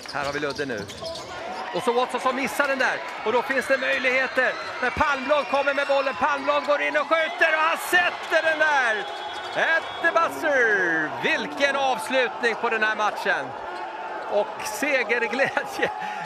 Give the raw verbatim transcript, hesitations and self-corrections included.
Här har vi Ludde nu. Och så Watson som missar den där. Och då finns det möjligheter. När Palmblad kommer med bollen. Palmblad går in och skjuter och han sätter den där. Ett buzzer. Vilken avslutning på den här matchen. Och segerglädje